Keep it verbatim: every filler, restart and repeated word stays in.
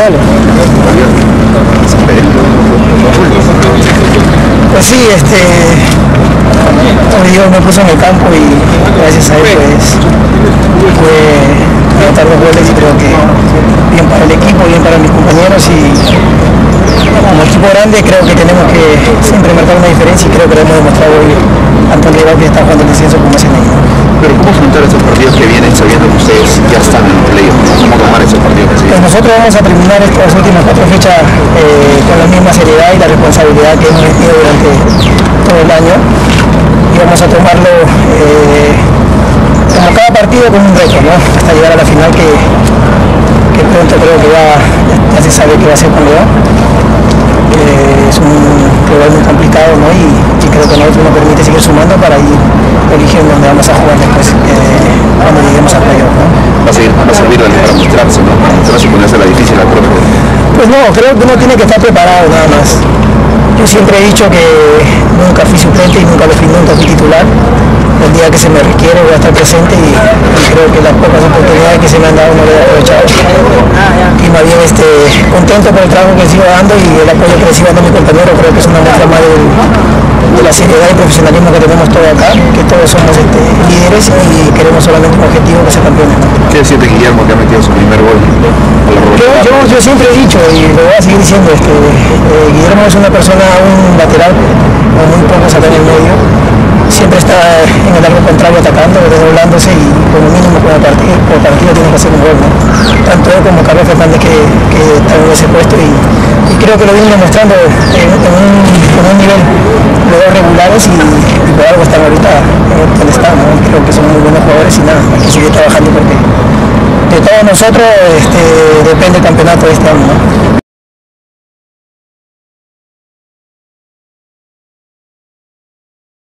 dale. Pues sí, este, como digo, me puso en el campo y gracias a él pues pude anotar dos goles y creo que bien para el equipo, bien para mis compañeros y como equipo grande creo que tenemos que siempre marcar una diferencia y creo que lo hemos demostrado hoy ante el rival que está jugando el descenso como es en ellos. Pero ¿cómo afrontar estos partidos que vienen sabiendo que ustedes ya están en el playoff? ¿Cómo tomar esos partidos que siguen? Pues nosotros vamos a terminar estas últimas cuatro fechas eh, con la misma seriedad y la responsabilidad que hemos tenido durante todo el año y vamos a tomarlo eh, como cada partido con un reto, ¿no? Hasta llegar a la final que, que pronto creo que ya, ya se sabe que va a ser con León. Eh, es un rival muy complicado, ¿no? y, y creo que a nosotros nos permite seguir sumando para ir eligiendo dónde vamos a jugar después eh, cuando lleguemos al playoff, ¿no? Va a, seguir, va a servir para mostrarse, ¿no? Se va a suponerse la difícil al propio. Pues no, creo que uno tiene que estar preparado nada más. Yo siempre he dicho que nunca fui suplente y nunca lo fui, nunca fui titular. El día que se me requiere voy a estar presente y, y creo que las pocas oportunidades que se me han dado no las he aprovechado. Y más bien este, contento por el trabajo que sigo dando y el apoyo que recibo de mi compañero, creo que es una muestra más de, de la seriedad y profesionalismo que tenemos todos acá, que todos somos este, líderes y queremos solamente un objetivo que sea campeones. ¿Qué siente Guillermo que ha metido su primer gol? Yo, yo, yo siempre he dicho y lo voy a seguir diciendo, este, eh, Guillermo es una persona, un lateral, con muy pocos acá en el medio. Siempre está en el largo contrario atacando, desdoblándose y como mínimo como partido, por partido tiene que hacer un gol, ¿no? Tanto él como Carlos Fernández que, que está en ese puesto y, y creo que lo vienen demostrando en, en, un, en un nivel de dos regulares y, y por algo están ahorita en el estado, ¿no? Creo que son muy buenos jugadores y nada, hay que seguir trabajando porque de todos nosotros este, depende el campeonato de este año, ¿no?